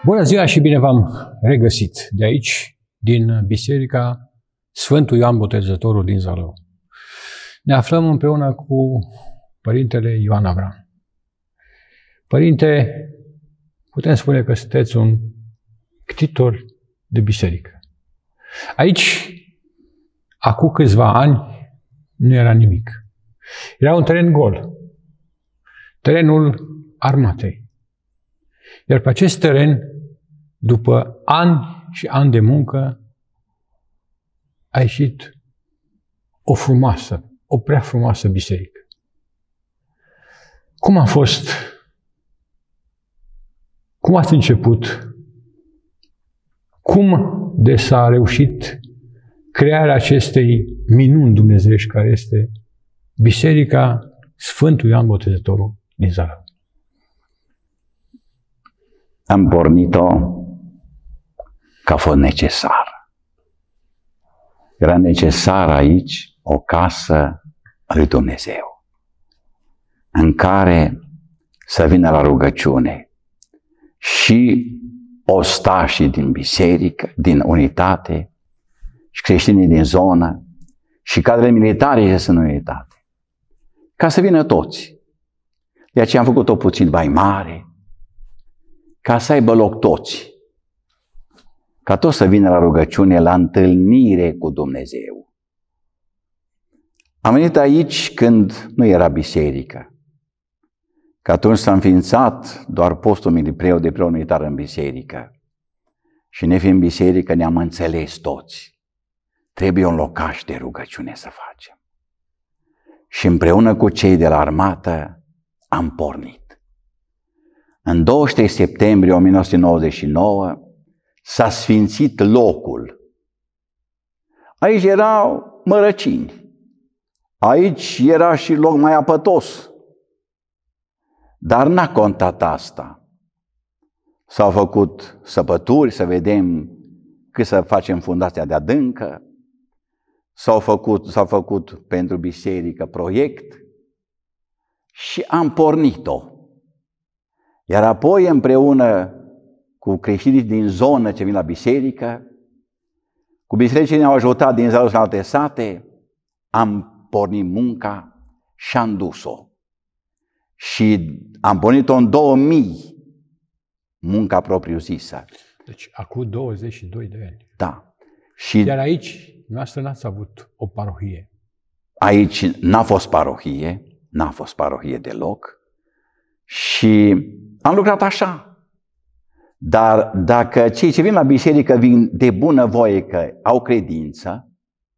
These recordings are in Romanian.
Bună ziua și bine v-am regăsit de aici, din Biserica Sfântul Ioan Botezătorul din Zalău. Ne aflăm împreună cu Părintele Ioan Avram. Părinte, putem spune că sunteți un ctitor de biserică. Aici, acum câțiva ani, nu era nimic. Era un teren gol. Terenul armatei. Iar pe acest teren, după ani și ani de muncă, a ieșit o prea frumoasă biserică. Cum a fost? Cum ați început? Cum de s-a reușit crearea acestei minuni dumnezeiești care este Biserica Sfântul Ioan Botezătorul din Zalău? Am pornit-o că a fost necesar. Era necesar aici o casă a lui Dumnezeu, în care să vină la rugăciune și ostașii din biserică, din unitate, și creștinii din zonă, și cadrele militare și sunt în unitate. Ca să vină toți. De aceea am făcut-o puțin mai mare, ca să aibă loc toți. Ca toți să vină la rugăciune, la întâlnire cu Dumnezeu. Am venit aici când nu era biserică. Că atunci s-a înființat doar postul de preot militar în biserică. Și nefiind biserică, ne-am înțeles toți. Trebuie un locaș de rugăciune să facem. Și împreună cu cei de la armată am pornit. În 23 septembrie 1999 s-a sfințit locul. Aici erau mărăcini. Aici era și loc mai apătos. Dar n-a contat asta. S-au făcut săpături să vedem cât să facem fundația de adâncă. S-au făcut pentru biserică proiect și am pornit-o. Iar apoi, împreună cu creștinii din zonă ce vin la biserică, cu bisericii ne-au ajutat din Zalău și în alte sate, am pornit munca și am dus-o. Și am pornit-o în 2000, munca propriu-zisă. Deci, acum 22 de ani. Da. Iar aici, noastră n-ați avut o parohie. Aici n-a fost parohie deloc. Și am lucrat așa. Dar dacă cei ce vin la biserică vin de bunăvoie că au credință,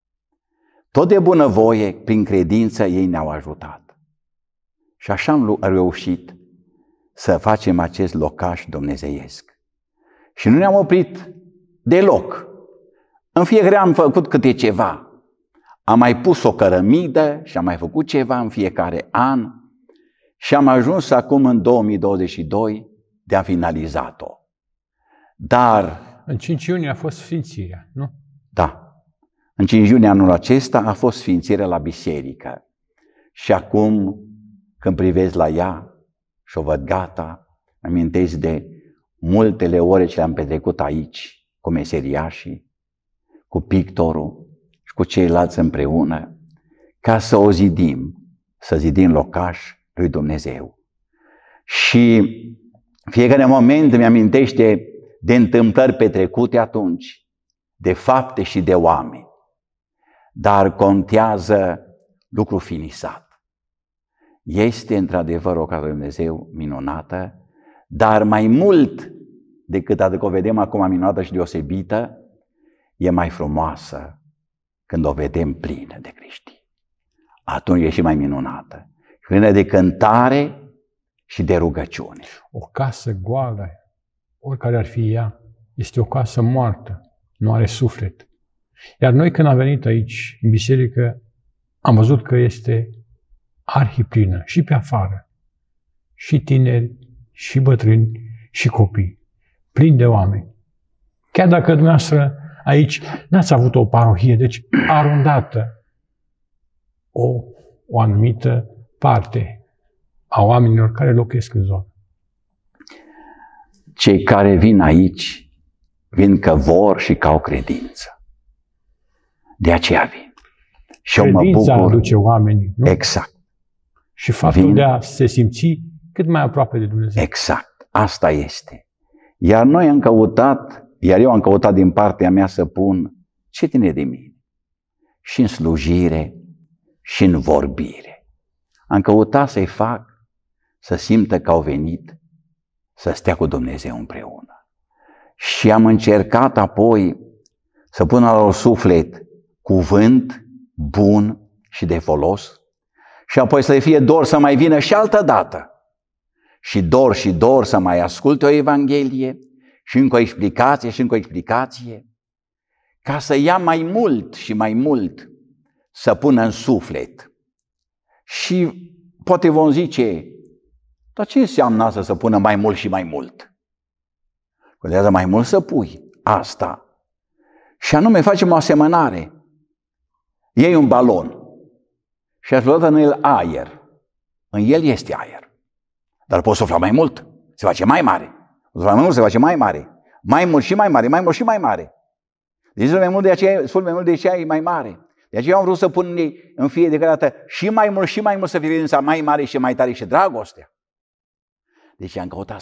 tot de bunăvoie, prin credință, ei ne-au ajutat. Și așa am reușit să facem acest locaș dumnezeiesc. Și nu ne-am oprit deloc. În fiecare an am făcut câte ceva. Am mai pus o cărămidă și am mai făcut ceva în fiecare an. Și am ajuns acum în 2022 de a finalizat-o. Dar... În 5 iunie a fost sfințirea, nu? Da. În 5 iunie anul acesta a fost sfințirea la biserică. Și acum, când privesc la ea și o văd gata, îmi amintesc de multele ore ce le-am petrecut aici, cu meseriașii, cu pictorul și cu ceilalți împreună, ca să o zidim, să zidim locaș lui Dumnezeu. Și fiecare moment îmi amintește de întâmplări petrecute atunci, de fapte și de oameni. Dar contează lucru finisat. Este într-adevăr o casă lui Dumnezeu minunată, dar mai mult decât atât că o vedem acum minunată și deosebită, e mai frumoasă când o vedem plină de creștini. Atunci e și mai minunată. Plină de cântare și de rugăciune. O casă goală, oricare ar fi ea, este o casă moartă, nu are suflet. Iar noi când am venit aici, în biserică, am văzut că este arhiplină și pe afară, și tineri, și bătrâni, și copii, plini de oameni. Chiar dacă dumneavoastră aici n-ați avut o parohie, deci arundată o anumită parte a oamenilor care locuiesc în zonă. cei care vin aici, vin că vor și că au credință. De aceea vin. Și eu mă bucur. Aduce oamenii, nu? Exact. Și faptul de a se simți cât mai aproape de Dumnezeu. Exact. Asta este. Iar eu am căutat din partea mea să pun ce ține de mine. Și în slujire, și în vorbire. Am căutat să-i fac să simtă că au venit să stea cu Dumnezeu împreună. Și am încercat apoi să pun la lor suflet cuvânt bun și de folos și apoi să le fie dor să mai vină și altă dată. Și dor să mai asculte o Evanghelie și încă o explicație și încă o explicație, ca să ia mai mult și mai mult să pună în suflet. Și poate vom zice, dar ce înseamnă asta să pună mai mult și mai mult? Contează mai mult să pui asta. Și anume facem o asemănare. Iei un balon și ați luat în el aer. În el este aer. Dar poți sufla mai mult, se face mai mare. Sufla mai mult, se face mai mare. Mai mult și mai mare, mai mult și mai mare. Deci mai mult de aceea e mai mare. De aceea am vrut să pun în fiecare dată și mai mult să fie credința mai mare și mai tare și dragostea. Deci am căutat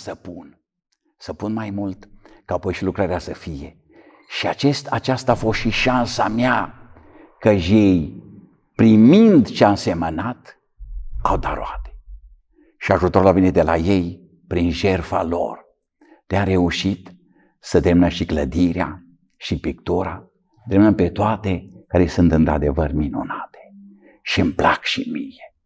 să pun mai mult, ca apoi și lucrarea să fie. Și aceasta a fost și șansa mea, că ei, primind ce am semănat, au dat roade. Și ajutorul a venit de la ei, prin jertfa lor. De a reușit să terminăm și clădirea, și pictura, terminăm pe toate care sunt într-adevăr minunate. Și îmi plac și mie.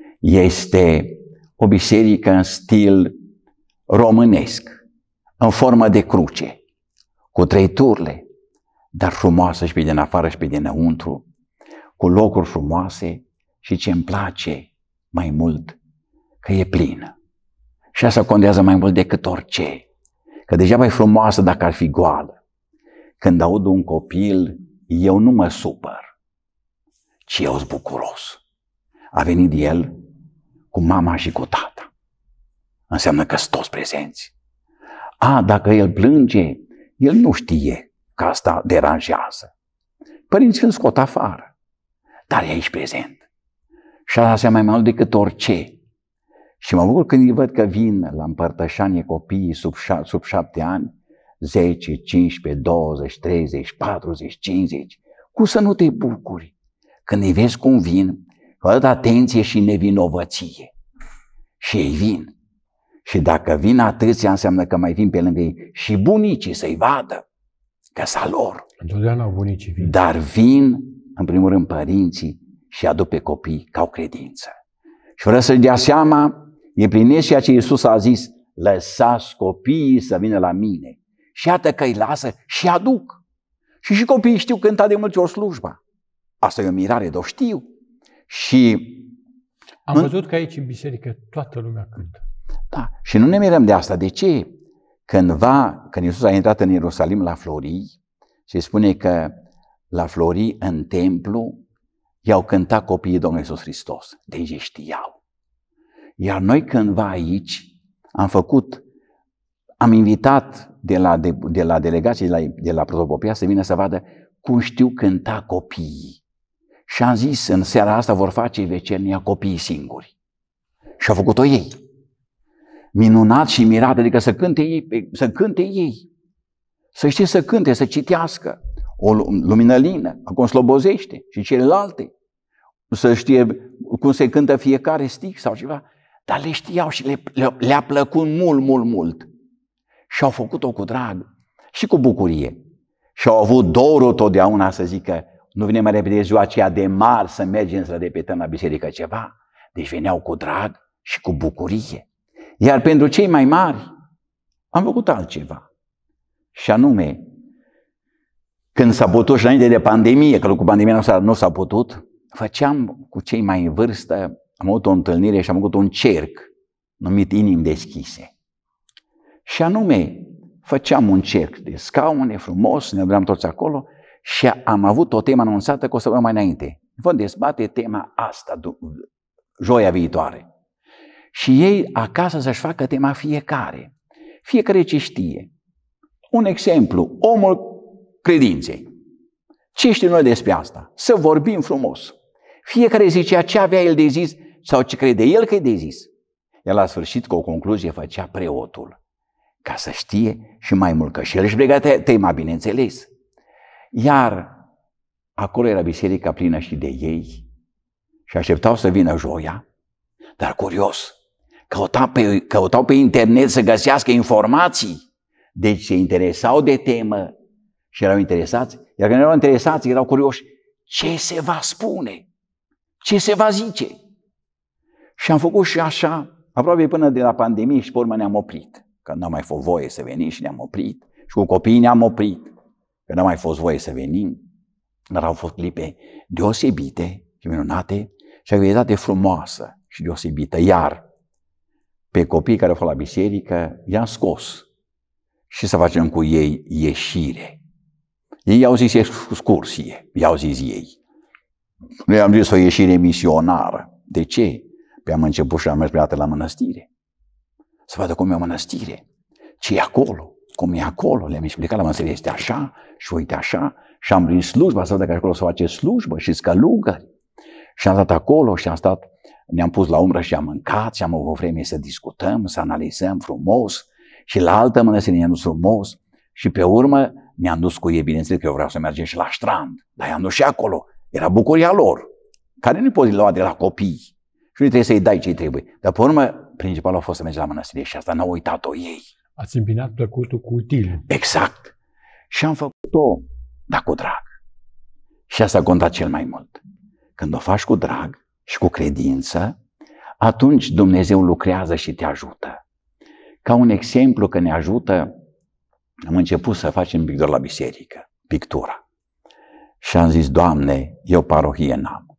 Este o biserică în stil românesc, în formă de cruce, cu 3 turle, dar frumoasă și pe din afară și pe dinăuntru, cu locuri frumoase și ce îmi place mai mult, că e plină. Și asta contează mai mult decât orice, că degeaba e frumoasă dacă ar fi goală. Când aud un copil, eu nu mă supăr, ci eu sunt bucuros. A venit el cu mama și cu tata. Înseamnă că sunt toți prezenți. Dacă el plânge, el nu știe că asta deranjează. Părinții îl scot afară, dar e aici prezent. Și asta înseamnă mai mult decât orice. Și mă bucur când îi văd că vin la împărtășanie copiii sub 7 ani, 10, 15, 20, 30, 40, 50. Cum să nu te bucuri când îi vezi cum vin, cu atâta atenție și nevinovăție. Și ei vin. Și dacă vin atâția, înseamnă că mai vin pe lângă ei și bunicii să-i vadă că s-a lor. Întotdeauna bunicii vin. Dar vin, în primul rând, părinții și aduc pe copii că au credință. Și vreau să-și dea seama, e prin ceea ce Iisus a zis, lăsați copiii să vină la mine. Și iată că îi lasă și aduc. Și copiii știu cânta de multe ori slujba. Asta e o mirare, dar știu. Și am văzut că aici în biserică toată lumea cântă. Da, și nu ne mirăm de asta. De ce? Când Iisus a intrat în Ierusalim la Florii, se spune că la Florii, în templu, i-au cântat copiii Domnului Iisus Hristos. Deci știau. Iar noi cândva aici am invitat de la delegații de la Protopopia să vină să vadă cum știu cânta copiii. Și am zis, în seara asta vor face vecernia copiii singuri. Și au făcut-o ei. Minunat și mirat, adică să cânte ei. Să știe să cânte, să citească. O lumină lină, acum slobozește și celelalte. Să știe cum se cântă fiecare stic sau ceva. Dar le știau și le-a plăcut mult. Și au făcut-o cu drag și cu bucurie. Și au avut dorul totdeauna să zică, nu vine mai repede ziua aceea de mari să mergem să repetăm la biserică ceva. Deci veneau cu drag și cu bucurie. Iar pentru cei mai mari am făcut altceva. Și anume, când s-a putut și înainte de pandemie, că cu pandemia nu s-a putut, făceam cu cei mai în vârstă, am avut o întâlnire și am făcut un cerc numit Inimi Deschise. Și anume, făceam un cerc de scaune frumos, ne duream toți acolo și am avut o temă anunțată cu o săptămână mai înainte. Vom dezbate tema asta joia viitoare. Și ei acasă să-și facă tema fiecare. Fiecare ce știe. Un exemplu, omul credinței. Ce știm noi despre asta? Să vorbim frumos. Fiecare zicea ce avea el de zis sau ce crede el că e de zis. Iar la sfârșit, cu o concluzie, făcea preotul. Ca să știe și mai mult, că și el își pregătea tema, bineînțeles. Iar acolo era biserica plină și de ei și așteptau să vină joia, dar curios, căutau pe internet să găsească informații. Deci se interesau de temă și erau interesați, iar când erau interesați, erau curioși ce se va spune, ce se va zice. Și am făcut și așa, aproape până de la pandemie și pe urmă ne-am oprit. Că n-a mai fost voie să venim și ne-am oprit. Și cu copiii ne-am oprit, că n-a mai fost voie să venim. Dar au fost clipe deosebite și minunate și activitate frumoasă și deosebită. Iar pe copiii care au fost la biserică i-am scos și să facem cu ei ieșire. Ei au zis excursie, i-au zis ei. Noi am zis o ieșire misionară. De ce? Păi am început și am mers la mănăstire. Să vadă cum e o mănăstire, ce e acolo, cum e acolo. Le-am explicat, la mănăstire este așa și uite așa. Și am prins slujba, să vedă că acolo se face slujbă și scălugări. Și am stat acolo și ne-am pus la umbră și am mâncat și am avut vreme să discutăm, să analizăm frumos. Și la altă mănăstire ne-am dus frumos și pe urmă ne-am dus cu ei, bineînțeles că eu vreau să mergem și la strand, dar i-am dus și acolo. Era bucuria lor, care nu poți lua de la copii și nu trebuie să-i dai ce trebuie. Dar pe urmă, principalul a fost să mergem la mănăstire și asta n-au uitat-o ei. Ați îmbinat plăcutul cu util. Exact. Și am făcut-o, dar cu drag. Și asta a contat cel mai mult. Când o faci cu drag și cu credință, atunci Dumnezeu lucrează și te ajută. Ca un exemplu că ne ajută, am început să facem pictură la biserică, pictura. Și am zis, Doamne, eu parohie n-am.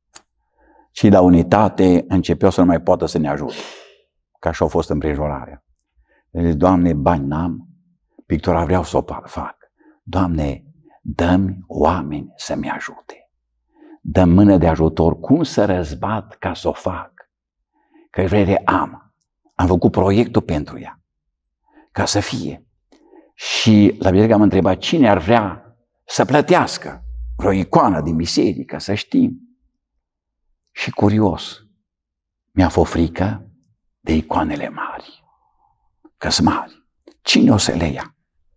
Și la unitate începeau să nu mai poată să ne ajute, ca și-au fost împrejurarea. Am zis, Doamne, bani n-am, pictura vreau să o fac. Doamne, dă-mi oameni să-mi ajute. Dă-mi mână de ajutor, cum să răzbat ca să o fac. Că vrere am. Am făcut proiectul pentru ea, ca să fie. Și la biserică am întrebat cine ar vrea să plătească vreo icoană din biserică, să știm. Și curios, mi-a fost frică de icoanele mari, că-s mari. Cine o să le ia?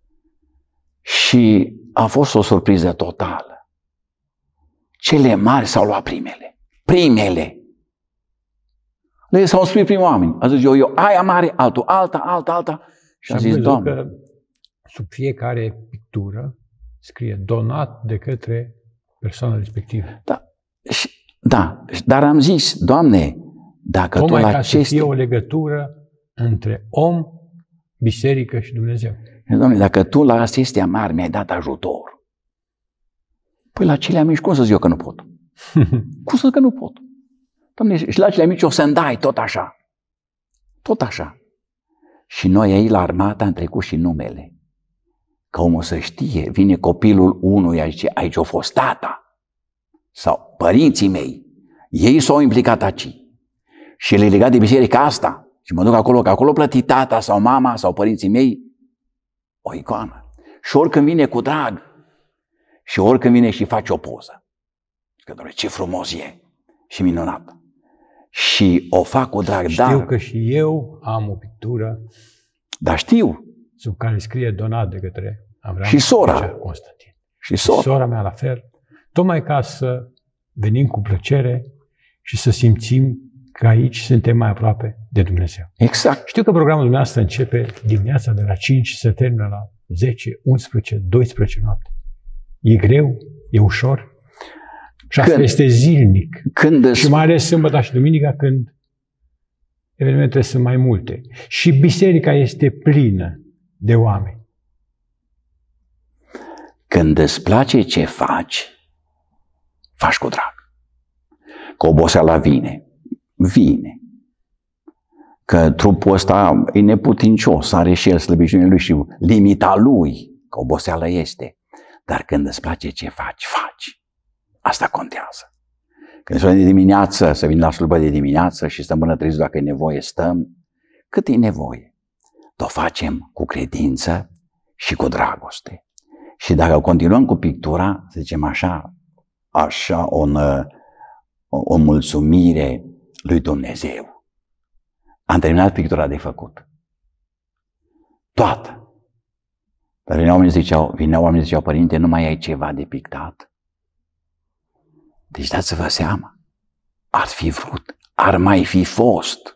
Și a fost o surpriză totală. Cele mari s-au luat primele. Primele. Le s-au spus primii oameni. A zis eu, aia mare, altul, alta. Și a zis, Doamne. Că sub fiecare pictură scrie donat de către persoana respectivă. Da, dar am zis, Doamne, dacă tu la aceste... să fie o legătură între om, biserică și Dumnezeu. Doamne, dacă tu la acestea mari mi-ai dat ajutor, păi la cele mici, cum să zic eu că nu pot? Cum să zic că nu pot? Doamne, și la cele mici o să-mi dai tot așa. Tot așa. Și noi aici la armată am trecut și numele. Ca omul să știe, vine copilul unuia și zice, aici a fost tata. Sau părinții mei. Ei s-au implicat aici. Și le legat de biserica asta. Și mă duc acolo, că acolo plăti tata sau mama sau părinții mei o icoană. Și oricând vine cu drag. Și oricând vine și face o poză. Că, doamne, ce frumos e și minunat. Și o fac cu drag, Știu că și eu am o pictură. Dar știu. Sub care scrie donat de către Avram și sora. Constantin. Și sora mea la fel. Tocmai ca să venim cu plăcere și să simțim că aici suntem mai aproape de Dumnezeu. Exact. Știu că programul dumneavoastră începe dimineața de la 5 și se termină la 10, 11, 12 noapte. E greu? E ușor? Și asta este zilnic. Și mai ales sâmbătă și duminica, când evenimentele sunt mai multe. Și biserica este plină de oameni. Când îți place ce faci, faci cu drag. Că oboseala vine. Că trupul ăsta e neputincios, are și el slăbiciunile lui și limita lui, că oboseala este. Dar când îți place ce faci, faci. Asta contează. Când se de dimineață, să vin la slujbă de dimineață și stăm până 30 dacă e nevoie, stăm. Cât e nevoie? o facem cu credință și cu dragoste. Și dacă continuăm cu pictura, să zicem așa o mulțumire lui Dumnezeu. Am terminat pictura de făcut. Toată. Dar veneau oamenii ziceau, părinte, nu mai ai ceva de pictat? Deci dați-vă seama, ar fi vrut, ar mai fi fost.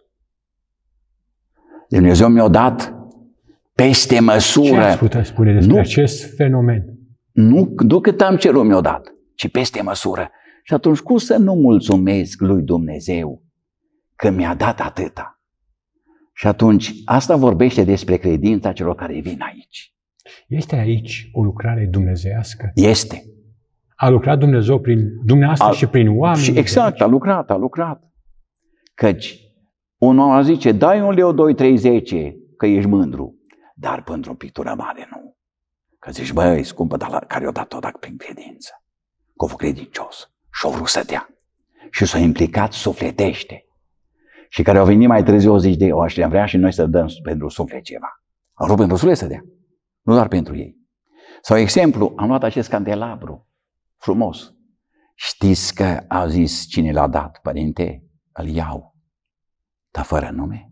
Dumnezeu mi-a dat peste măsură. Ce ați putea spune despre acest fenomen? Nu cât am cerut mi-a dat, ci peste măsură. Și atunci cum să nu mulțumesc lui Dumnezeu că mi-a dat atâta? Și atunci asta vorbește despre credința celor care vin aici. Este aici o lucrare dumnezeiască? Este. A lucrat Dumnezeu prin dumneavoastră și prin oameni? Și exact, a lucrat. Căci un om zice, dai un leu 2, 3, 10, că ești mândru. Dar pentru o pictură mare nu. Că zici, băi, scumpă, dar care o dat-o dacă prin credință. Că o fost credincios și o vrut să dea. Și s-a implicat sufletește. Și care au venit mai târziu, o zici, am vrea și noi să dăm pentru suflet ceva. Au vrut pentru suflet să dea. Nu doar pentru ei. Sau exemplu, am luat acest candelabru frumos. Știți că au zis cine l-a dat, părinte? Îl iau. Dar fără nume.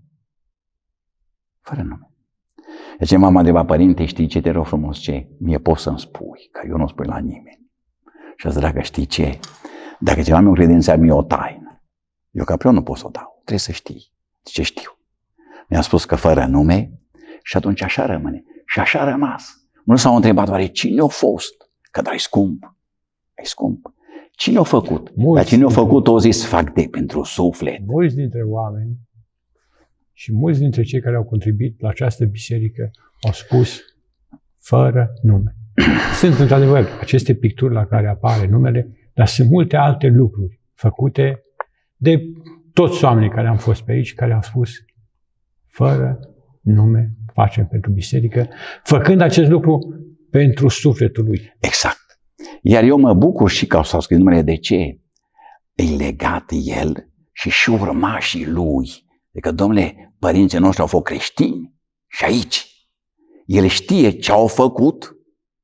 Fără nume. Deci mama întreba, părinte, știi ce te rog frumos, ce? Mie poți să-mi spui, că eu nu spui la nimeni. Și azi, dragă, știi ce? Dacă ceva mi-o credință, mi-e o taină. Eu ca preot nu pot să o dau. Trebuie să știi. Ce știu? Mi-a spus că fără nume și atunci așa rămâne. Și așa a rămas. Nu s-au întrebat oare cine a fost? Că dai scump. E scump. Cine a făcut? Dar cine a făcut, o zis, fac de pentru suflet. Mulți dintre oameni și mulți dintre cei care au contribuit la această biserică au spus fără nume. Sunt într-adevăr aceste picturi la care apare numele, dar sunt multe alte lucruri făcute de toți oamenii care am fost pe aici, care au spus fără nume facem pentru biserică, făcând acest lucru pentru sufletul lui. Exact. Iar eu mă bucur și că s-au scris numele. De ce? E legat el și urmașii lui. Adică, domnule, părinții noștri au fost creștini și aici. El știe ce au făcut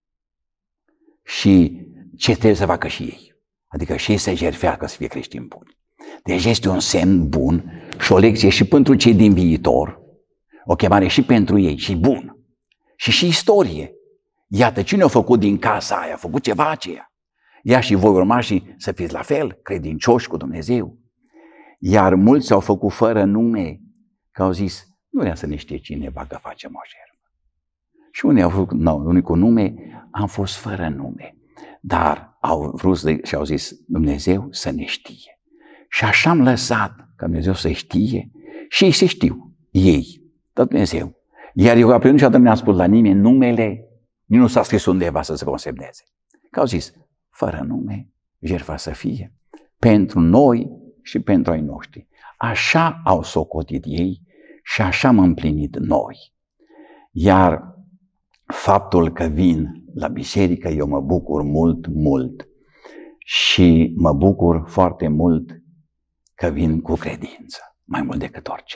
și ce trebuie să facă și ei. Adică și ei să jertfească să fie creștini buni. Deci este un semn bun și o lecție și pentru cei din viitor, o chemare și pentru ei, și bun. Și istorie. Iată, cine a făcut din casa aia, a făcut ceva aceea. Ia și voi urmașii să fiți la fel, credincioși cu Dumnezeu. Iar mulți au făcut fără nume, că au zis, nu vrea să ne știe cineva că facem o jertfă. Și unii au făcut, unii cu nume, am fost fără nume. Dar au vrut și au zis, Dumnezeu să ne știe. Și așa am lăsat ca Dumnezeu să știe și ei se știu, ei, dar Dumnezeu. Iar eu aproape niciodată nu mi-am spus la nimeni numele, nu s-a scris undeva să se consemneze. Că au zis, fără nume, jertfa să fie, pentru noi și pentru ai noștri. Așa au socotit ei și așa am împlinit noi. Iar faptul că vin la biserică, eu mă bucur mult, mult și mă bucur foarte mult că vin cu credință, mai mult decât orice.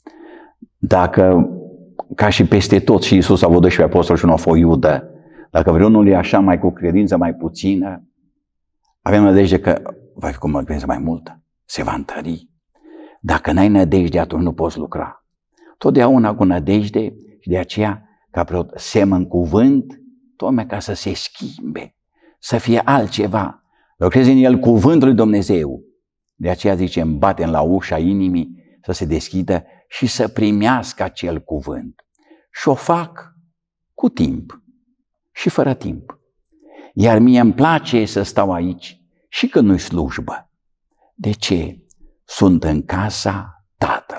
Dacă, ca și peste tot, și Iisus a avut 12 apostoli și unul a fost Iuda, dacă vreunul e așa mai cu credință mai puțină, avem nădejde că va fi cu credință mai multă, se va întări. Dacă n-ai nădejde, atunci nu poți lucra. Totdeauna cu nădejde și de aceea, ca preot, semăn cuvânt, tocmai ca să se schimbe, să fie altceva. Lucrezi în el cuvântul lui Dumnezeu. De aceea zicem, batem la ușa inimii să se deschidă și să primească acel cuvânt. Și o fac cu timp și fără timp. Iar mie îmi place să stau aici și când nu-i slujbă. De ce? Sunt în casa Tatălui.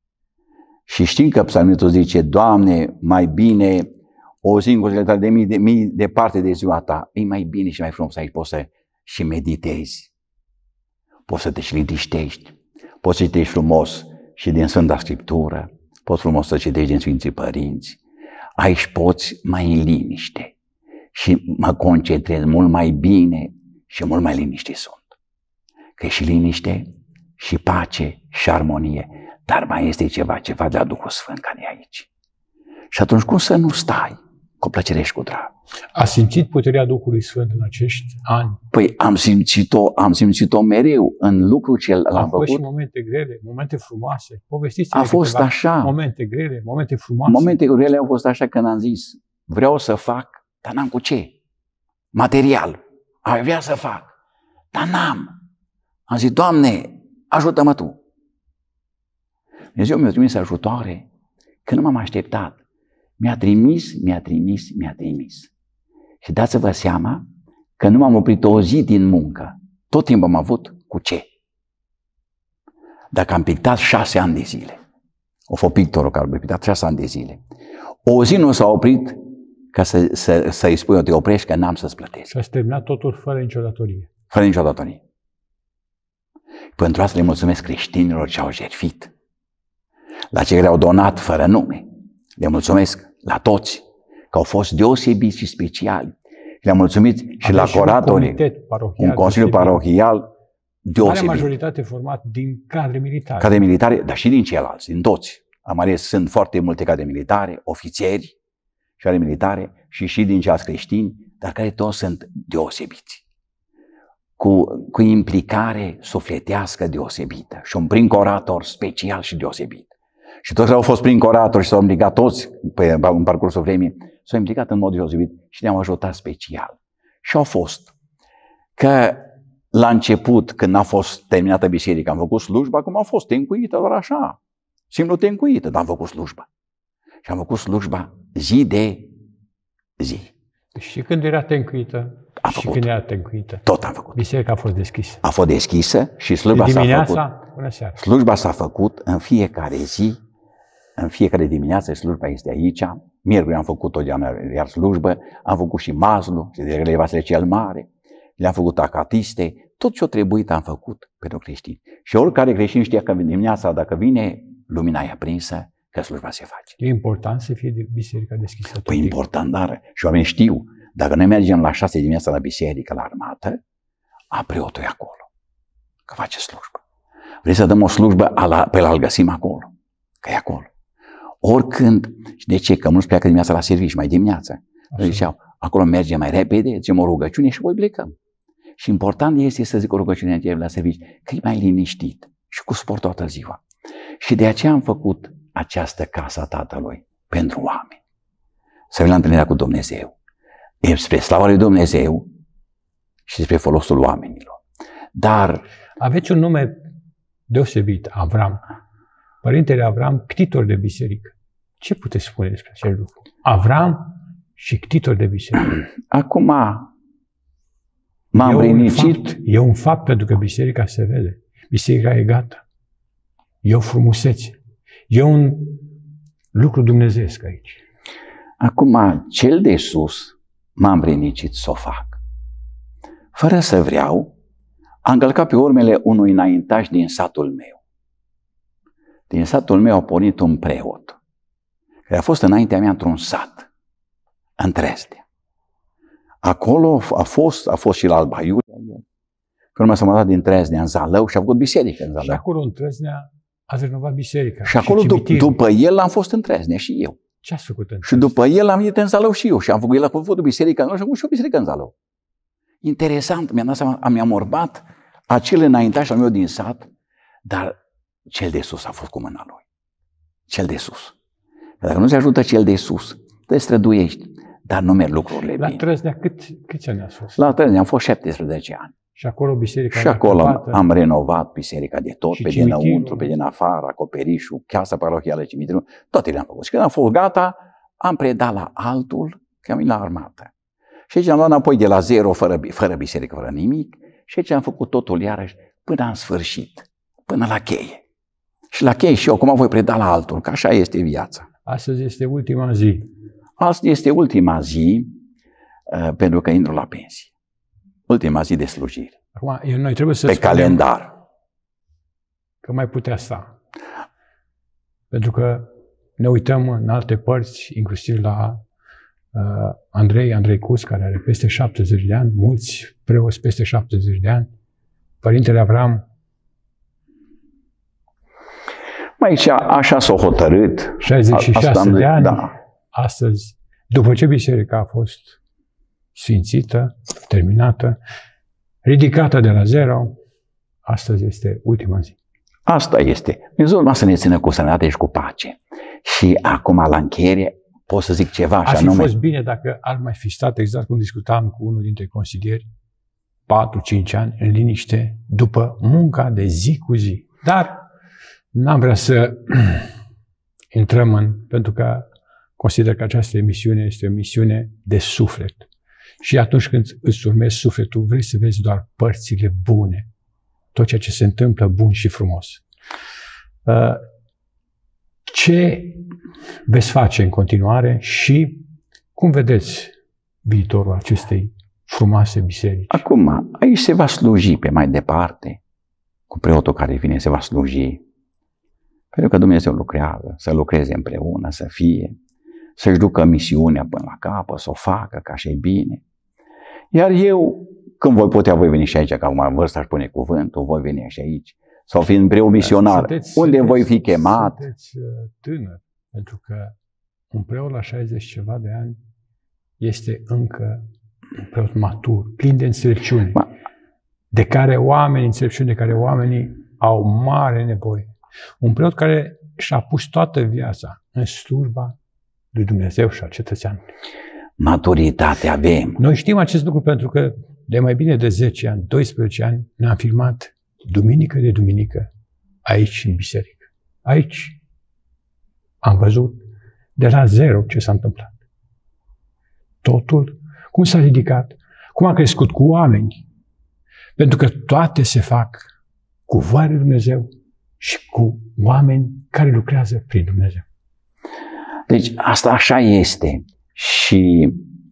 Și știm că psalmistul zice, Doamne, mai bine o singură de mii departe de ziua Ta, e mai bine și mai frumos aici, poți să și meditezi. Poți să te și liniștești, poți să citești frumos și din Sfânta Scriptură, poți frumos să citești din Sfinții Părinți. Aici poți mai în liniște și mă concentrez mult mai bine și mult mai liniștit sunt. Că e și liniște, și pace, și armonie, dar mai este ceva de la Duhul Sfânt care e aici. Și atunci cum să nu stai cu plăcere și cu drag? A simțit puterea Duhului Sfânt în acești ani? Păi am simțit-o mereu în lucrul ce l-am Au fost și făcut. momente grele, momente frumoase. Povestiți-ne A fost câteva așa. momente grele, momente frumoase. Momente grele au fost așa când am zis, vreau să fac, dar n-am cu ce. Material. Aș vrea să fac, dar n-am. Am zis, Doamne, ajută-mă Tu. Dumnezeu mi-a trimis ajutoare că nu m-am așteptat. Mi-a trimis. Și dați-vă seama că nu m-am oprit o zi din muncă. Tot timpul am avut cu ce. Dacă am pictat 6 ani de zile, o fost pictorul care a pictat 6 ani de zile, o zi nu s-a oprit ca să-i spui, te oprești că n-am să-ți plătesc. Și ați terminat totul fără nicio datorie. Fără nicio datorie. Pentru asta le mulțumesc creștinilor ce au jertfit. La cei care au donat fără nume. Le mulțumesc la toți, că au fost deosebiți și speciali. Le-am mulțumit și la coratorii, un consiliu parohial deosebit. Marea majoritate format din cadre militare. Cadre militare, dar și din ceilalți, din toți. Am ales, sunt foarte multe cadre militare, ofițeri și cadre militare și din ceilalți creștini, dar care toți sunt deosebiți. Cu implicare sufletească deosebită și un prim corator special și deosebit. Și toți care au fost prin corator și s-au implicat toți în parcursul vremii, s-au implicat în mod deosebit și ne-au ajutat special. Și au fost că la început, când n-a fost terminată biserica, am făcut slujba, cum a fost tencuită, doar așa, simplu tencuită, dar am făcut slujba. Și am făcut slujba zi de zi. Și când era tencuită, și când era tencuită, tot am făcut. Biserica a fost deschisă. A fost deschisă și slujba s-a făcut. Până seara. Slujba s-a făcut în fiecare zi, în fiecare dimineață, slujba este aici. Miercuri am făcut-o iar slujbă, am făcut și mazlu, și de Vasile cel Mare, le-am făcut acatiste, tot ce-o trebuit am făcut pentru creștini. Și oricare creștin știa că dimineața, dacă vine, lumina e aprinsă, că slujba se face. E important să fie biserica deschisă. Păi important, dar și oamenii știu, dacă noi mergem la 6 dimineața la biserică, la armată, preotul e acolo, că face slujbă. Vrei să dăm o slujbă, pe îl găsim acolo, că e acolo. Oricând, și de ce? Că mulți pleacă dimineața la serviciu, mai dimineața. Noi ziceau, acolo mergem mai repede, zicem o rugăciune și voi plecăm. Și important este să zic o rugăciune la serviciu, că e mai liniștit și cu sport toată ziua. Și de aceea am făcut această casă a Tatălui pentru oameni. Să vină la întâlnirea cu Dumnezeu. E spre slava lui Dumnezeu și spre folosul oamenilor. Dar aveți un nume deosebit, Avram. Părintele Avram, ctitor de biserică. Ce puteți spune despre acest lucru? Avram și ctitor de biserică. Acum m-am rinicit. E un fapt pentru că biserica se vede. Biserica e gata. E o frumusețe. E un lucru dumnezeiesc aici. Acum, cel de sus m-am rinicit să o fac. Fără să vreau, am călcat pe urmele unui înaintaș din satul meu. Din satul meu a pornit un preot, care a fost înaintea mea într-un sat, în Dresde. Acolo a fost și la Alba Iulia. Pe urmă s-a mutat din Dresde în Zalău și a făcut biserică în Zalău. Și acolo în Dresde ați renovat biserica. Și acolo după el am fost în Dresde și eu. Ce ați făcut în Și după el am venit în Zalău și eu. Și am făcut, el a făcut o biserică în Zalău și am făcut și o biserică în Zalău. Interesant, mi-am dat seama, mi-am urmat acel înaintaș al meu din sat, dar cel de sus a fost cu mâna lui. Cel de sus. Că dacă nu se ajută cel de sus, te străduiești, dar nu merg lucrurile bine. La Trăznea câți ani ați fost? La Trăznea am fost 17 ani. Și acolo biserica Și acolo am renovat biserica de tot, pe dinăuntru, pe din afară, acoperișul, casa parohială, cimitirul, toate le-am făcut. Și când am fost gata, am predat la altul, că am venit la armată. Și aici am luat înapoi de la zero, fără biserică, fără nimic, și aici am făcut totul iarăși până în sfârșit, până la cheie. Și la cheie și eu, acum voi preda la altul, că așa este viața. Astăzi este ultima zi. Astăzi este ultima zi, pentru că intru la pensie. Ultima zi de slujire. Acum, noi trebuie să pe calendar. Că mai putea sta. Pentru că ne uităm în alte părți, inclusiv la Andrei Cus, care are peste 70 de ani, mulți preoți peste 70 de ani, Părintele Avram. Aici așa s-a hotărât. 66 de ani. Da. astăzi, după ce biserica a fost sfințită, terminată, ridicată de la zero, astăzi este ultima zi. Asta este. Dumnezeu numai să ne țină cu sănătate și cu pace. Și acum, la încheiere, pot să zic ceva. Ar fi fost bine dacă ar mai fi stat, exact cum discutam cu unul dintre consilieri, 4-5 ani în liniște, după munca de zi cu zi. Dar n-am vrea să intrăm pentru că consider că această emisiune este o emisiune de suflet. Și atunci când îți urmezi sufletul, vrei să vezi doar părțile bune. Tot ceea ce se întâmplă bun și frumos. Ce veți face în continuare și cum vedeți viitorul acestei frumoase biserici? Acum, aici se va sluji pe mai departe, cu preotul care vine, se va sluji. Pentru că Dumnezeu lucrează, să lucreze împreună, să fie, să-și ducă misiunea până la capăt, să o facă ca și bine. Iar eu, când voi putea, voi veni și aici, că acum vârsta își pune cuvântul, voi veni și aici, sau fi în preot misionar, unde voi fi chemat. Sunteți tânăr, pentru că un preot la 60 ceva de ani este încă un preot matur, plin de înțelepciune, de care oamenii au mare nevoie. Un preot care și-a pus toată viața în slujba lui Dumnezeu și a cetățeanului. Maturitate avem. Noi știm acest lucru pentru că de mai bine de 10 ani, 12 ani, ne-am filmat duminică de duminică aici în biserică. Aici am văzut de la zero ce s-a întâmplat. Totul, cum s-a ridicat, cum a crescut cu oameni. Pentru că toate se fac cu voia lui Dumnezeu și cu oameni care lucrează prin Dumnezeu. Deci asta așa este. Și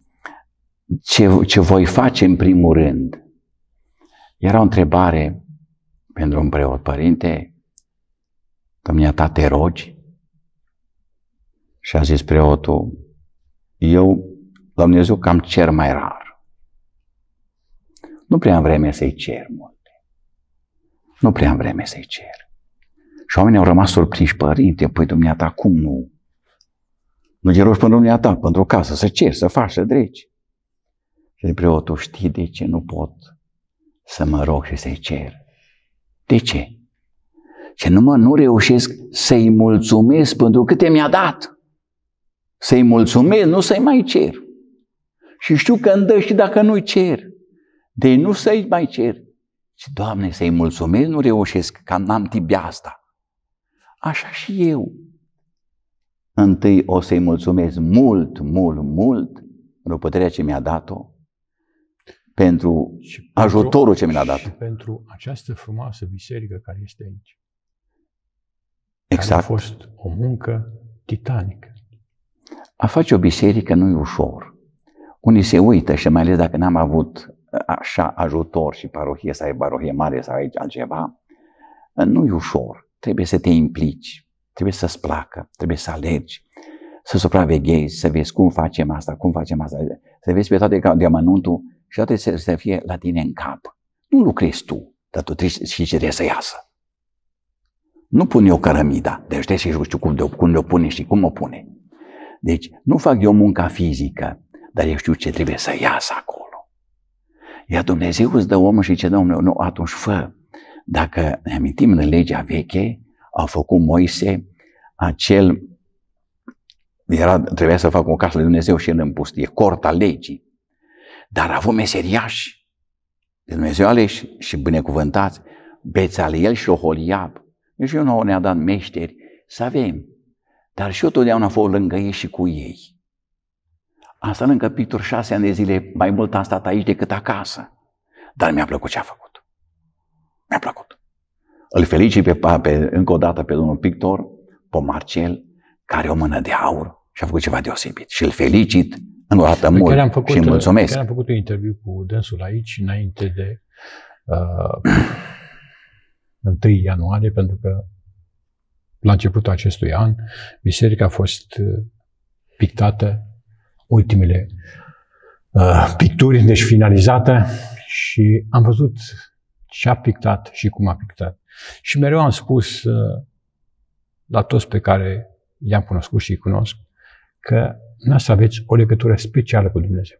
ce voi face în primul rând? Era o întrebare pentru un preot. Părinte, dumneata te rogi? Și a zis preotul, eu la Dumnezeu cam cer mai rar. Nu prea am vreme să-i cer multe. Nu prea am vreme să-i cer. Și oamenii au rămas surprinși, părinte, păi dumneata cum nu? Nu te rogi până dumneata, pentru o casă, să ceri, să faci, să dregi. Și preotul, știi de ce nu pot să mă rog și să-i cer? De ce? Și nu reușesc să-i mulțumesc pentru câte mi-a dat. Să-i mulțumesc, nu să-i mai cer. Și știu că îmi dă și dacă nu-i cer. Deci nu să-i mai cer. Și, Doamne, să-i mulțumesc, nu reușesc, că n-am tibia asta. Așa și eu. Întâi o să-i mulțumesc mult, mult, mult pentru puterea ce mi-a dat-o, pentru ajutorul ce mi-a dat. Și pentru această frumoasă biserică care este aici. Exact. Care a fost o muncă titanică. A face o biserică nu e ușor. Unii se uită și mai ales dacă n-am avut așa ajutor și parohie sau e parohie mare sau aici altceva, nu e ușor. Trebuie să te implici, trebuie să-ți placă, trebuie să alergi, să supraveghezi, să vezi cum facem asta, să vezi pe toate de amănuntul și toate să fie la tine în cap. Nu lucrezi tu, dar tu trebuie și ce trebuie să iasă. Nu pun eu cărămida, deci trebuie să știu cum le-o pune și cum o pune. Deci nu fac eu munca fizică, dar eu știu ce trebuie să iasă acolo. Iar Dumnezeu îți dă omul și ce dă omul, nu, atunci fă. Dacă ne amintim în legea veche, a făcut Moise trebuia să facă o casă lui Dumnezeu și el în pustie, corta legii. Dar a avut meseriași de Dumnezeu aleși și binecuvântați, Bețaleel și Oholiab. Deci eu nouă ne-a dat meșteri să avem. Dar și eu totdeauna am fost lângă ei și cu ei. Am stat lângă pictor 6 ani de zile, mai mult am stat aici decât acasă. Dar mi-a plăcut ce a făcut. Mi-a plăcut. Îl felicit încă o dată pe domnul pictor, pe Marcel, care are o mână de aur și a făcut ceva deosebit. Și îl felicit încă o dată mult și îi mulțumesc. Chiar am făcut un interviu cu dânsul aici, înainte de 1 ianuarie, pentru că la începutul acestui an, biserica a fost pictată, ultimele picturi, deci finalizată, și am văzut ce a pictat și cum a pictat. Și mereu am spus la toți pe care i-am cunoscut și îi cunosc, că noastră aveți o legătură specială cu Dumnezeu.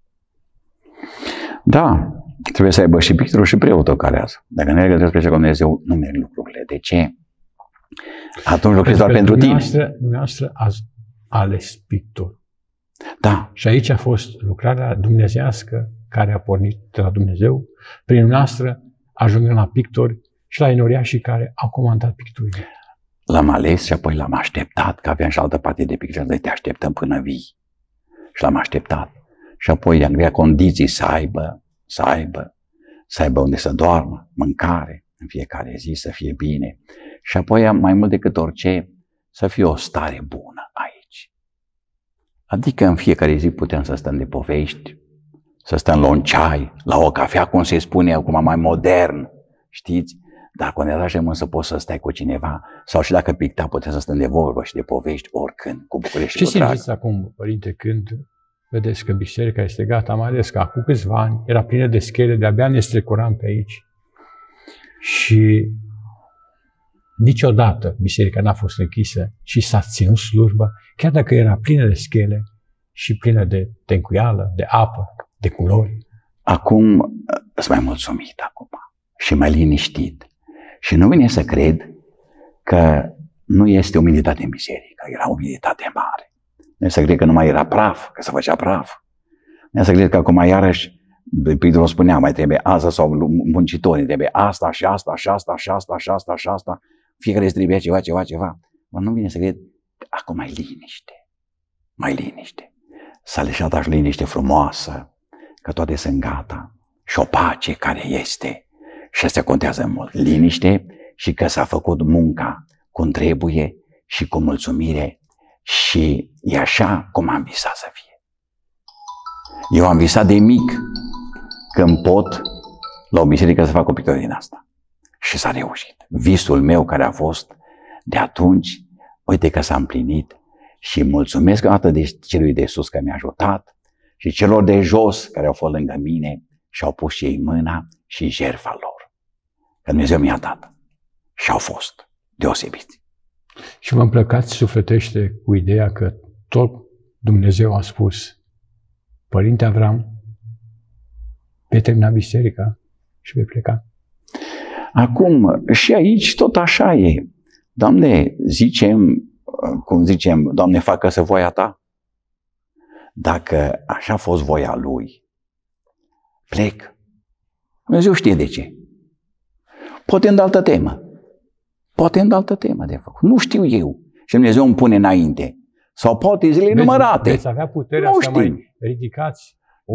Da, trebuie să aibă și pictorul și preotul calează. Dacă nu ai legătură specială cu Dumnezeu, nu merg lucrurile. De ce? Atunci lucrezi doar pentru tine. Dumneavoastră ați ales pictor. Da. Și aici a fost lucrarea dumnezeiască care a pornit de la Dumnezeu. Prin noastră ajungem la pictori și la enoriașii care au comandat picturile. L-am ales și apoi l-am așteptat, că aveam și altă parte de picturi. Noi te așteptăm până vii. Și l-am așteptat. Și apoi i-am creat condiții să aibă unde să doarmă, mâncare în fiecare zi, să fie bine. Și apoi, mai mult decât orice, să fie o stare bună aici. Adică în fiecare zi putem să stăm de povești, să stăm la un ceai, la o cafea, cum se spune acum, mai modern, știți? Dar când ajungem să poți să stai cu cineva, sau și dacă picta, putem să stăm de vorbă și de povești oricând, cu bucurie și cu drag. Ce simțiți acum, Părinte, când vedeți că biserica este gata, mai ales că acum câțiva ani era plină de schele, de-abia ne strecuram pe aici și niciodată biserica n-a fost închisă și s-a ținut slujbă, chiar dacă era plină de schele și plină de tencuială, de apă, de culori. Acum sunt mai mulțumit acum și mai liniștit. Și nu vine să cred că nu este umilitate în biserică, era umilitate mare. Nu să cred că nu mai era praf, că se făcea praf. Nu să cred că acum iarăși, Pidru spunea, mai trebuie asta sau muncitorii, trebuie asta și asta și asta și asta și asta și asta. Fiecare îți trebuie ceva. Dar nu vine să cred, acum mai liniște. S-a lăsat așa liniște frumoasă, că toate sunt gata. Și o pace care este. Și asta contează mult. Liniște și că s-a făcut munca cum trebuie și cu mulțumire și e așa cum am visat să fie. Eu am visat de mic când pot la o biserică să fac o pictură din asta. Și s-a reușit. Visul meu care a fost de atunci, uite că s-a împlinit și mulțumesc atât de celui de sus că mi-a ajutat și celor de jos care au fost lângă mine și au pus și ei mâna și jertfa lor. Că Dumnezeu mi-a dat. Și au fost deosebiți. Și vă împlăcați sufletește cu ideea că tot Dumnezeu a spus, Părinte Avram, vei termina biserica și vei pleca. Acum, și aici tot așa e. Doamne, zicem, Doamne, facă-se voia Ta. Dacă așa a fost voia Lui, plec. Dumnezeu știe de ce. Poate în altă temă de făcut. Nu știu eu. Și Dumnezeu îmi pune înainte. Sau poate zile numărate. Veți avea puterea să mai ridicați o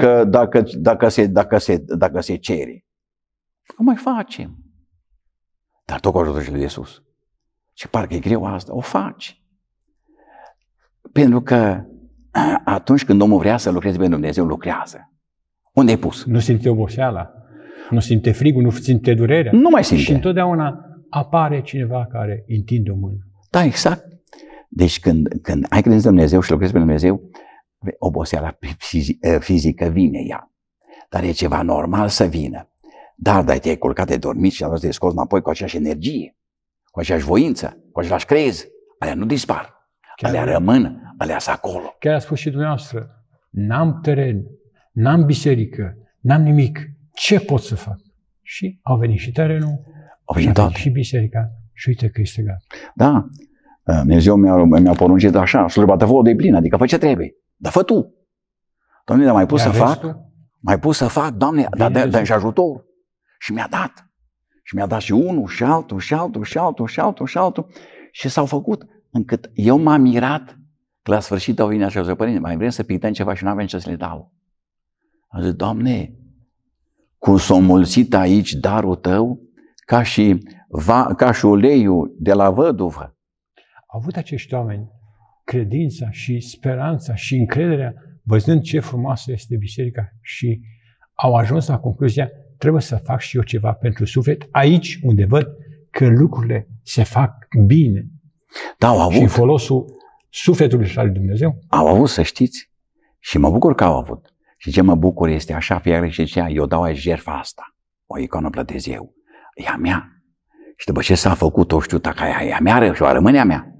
dacă se cere. O mai facem. Dar tot cu ajutorul celui de sus. Și parcă e greu asta. O faci. Pentru că atunci când omul vrea să lucreze pentru Dumnezeu, lucrează. Unde ai pus? Nu simte oboseala. Nu simte frigul, nu simte durerea. Nu mai simte. Și întotdeauna apare cineva care întinde o mână. Da, exact. Deci când ai credință în Dumnezeu și lucrezi pentru Dumnezeu, oboseala fizică vine ea. Dar e ceva normal să vină. Dar te-ai culcat, de dormit și te-ai scos înapoi cu aceeași energie, cu aceeași voință, cu același crez. Alea nu dispar. Alea rămân, alea sunt acolo. Chiar a spus și dumneavoastră, n-am teren, n-am biserică, n-am nimic. Ce pot să fac? Și au venit și terenul, și biserica și uite că este gata. Da, Dumnezeu mi-a poruncit așa, slujba ta fă de plin, adică fă ce trebuie, dar fă tu. Doamne, dar mai pus să fac? Mai pus să fac, Doamne, dar și ajutor. Și mi-a dat. Și mi-a dat și unul, și altul, și altul, și altul, și altul, și altul. Și s-au făcut încât eu m-am mirat că la sfârșit au venit așa, zic, Părinte, mai vrem să pictăm ceva și nu avem ce să le dau. Am zis, Doamne, cum s-a mulțit aici darul Tău, ca și uleiul de la văduvă. Au avut acești oameni credința și speranța și încrederea, văzând ce frumoasă este biserica și au ajuns la concluzia, trebuie să fac și eu ceva pentru suflet, aici unde văd că lucrurile se fac bine. Da, au avut. Și în folosul sufletului și al lui Dumnezeu. Au avut, să știți. Și mă bucur că au avut. Și ce mă bucur este așa, fiecare și zicea, eu dau aici jertfa asta, o icoană plătesc eu, e a mea. Și după ce s-a făcut, o știu, dacă e a mea și o rămâne a mea.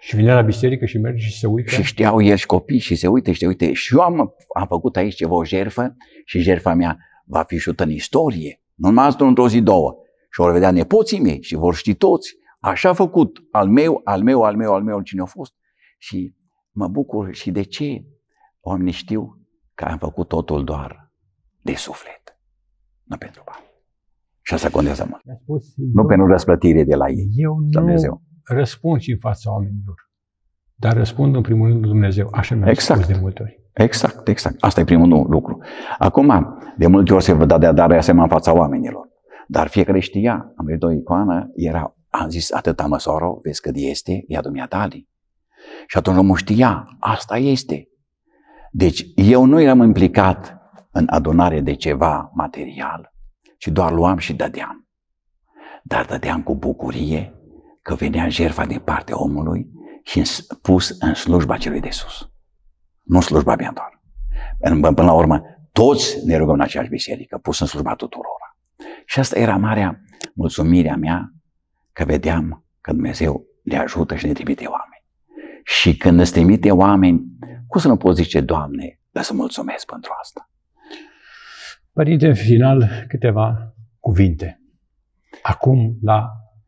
Și vine la biserică și merge și se uită. Și știau el și copii și se uită și se uită. Și eu am făcut aici ceva, o jertfă și jertfa mea va fi șută în istorie. Nu numai asta într-o zi, două. Și vor vedea nepoții mei și vor ști toți. Așa a făcut al meu, cine a fost. Și mă bucur și de ce oamenii știu că am făcut totul doar de suflet, nu pentru bani. Și asta contează mult. Nu pentru răsplătire de la ei. Eu nu răspund și în fața oamenilor, dar răspund în primul rând Dumnezeu. Așa mi-a spus de multe ori. Exact. Asta e primul lucru. Acum, de multe ori se vă dea dare asemenea în fața oamenilor. Dar fiecare știa, am venit o icoană, am zis atâta măsoară, vezi cât este, ia dumneatali. Și atunci omul știa, asta este. Deci eu nu eram implicat în adunare de ceva material, ci doar luam și dădeam. Dar dădeam cu bucurie că venea jertfa din partea omului și pus în slujba celui de sus. Nu slujba mea doar. Până la urmă, toți ne rugăm în aceeași biserică, pus în slujba tuturora. Și asta era marea mulțumirea mea, că vedeam că Dumnezeu ne ajută și ne trimite oameni. Și când îți trimite oameni, cum să nu poți zice, Doamne, dar să mulțumesc pentru asta? Părinte, în final, câteva cuvinte. Acum, la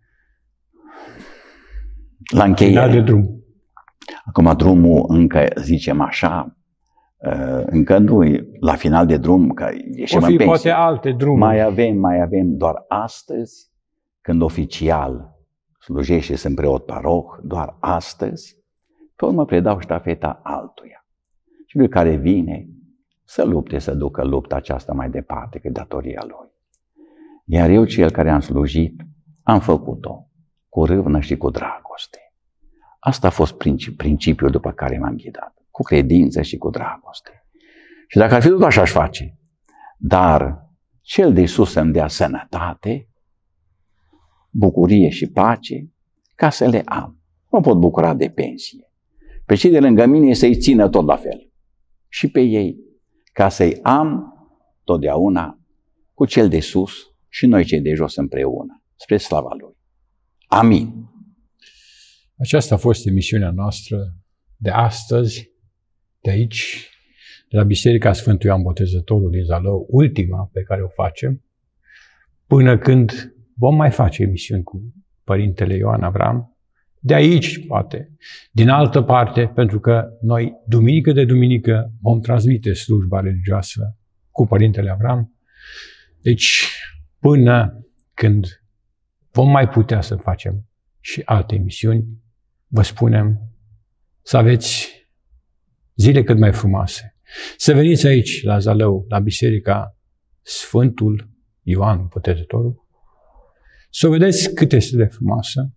încheiere. De drum. Acum drumul încă, zicem așa, încă nu la final de drum, că ieșim în pensie. Poate alte drumuri. Mai avem doar astăzi, când oficial slujește și sunt preot paroh, doar astăzi, pe urmă predau ștafeta altuia. Și lui care vine să lupte, să ducă lupta aceasta mai departe, că e datoria lui. Iar eu, cel care am slujit, am făcut-o cu râvnă și cu dragoste. Asta a fost principiul după care m-am ghidat, cu credință și cu dragoste. Și dacă ar fi tot așa aș face, dar cel de sus să-mi dea sănătate, bucurie și pace, ca să le am. Mă pot bucura de pensie. Pe cei de lângă mine să-i țină tot la fel. Și pe ei, ca să-i am totdeauna cu cel de sus și noi cei de jos împreună, spre slava Lui. Amin. Aceasta a fost emisiunea noastră de astăzi, de aici, de la Biserica Sfântul Ioan Botezătorul din Zalău, ultima pe care o facem, până când vom mai face emisiuni cu Părintele Ioan Avram, de aici, poate, din altă parte, pentru că noi, duminică de duminică, vom transmite slujba religioasă cu Părintele Avram. Deci, până când vom mai putea să facem și alte emisiuni, vă spunem să aveți zile cât mai frumoase. Să veniți aici, la Zalău, la Biserica Sfântul Ioan Botezătorul, să vedeți cât este de frumoasă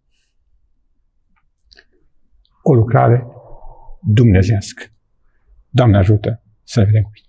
o lucrare dumnezeiască. Doamne ajută să ne vedem cu bine.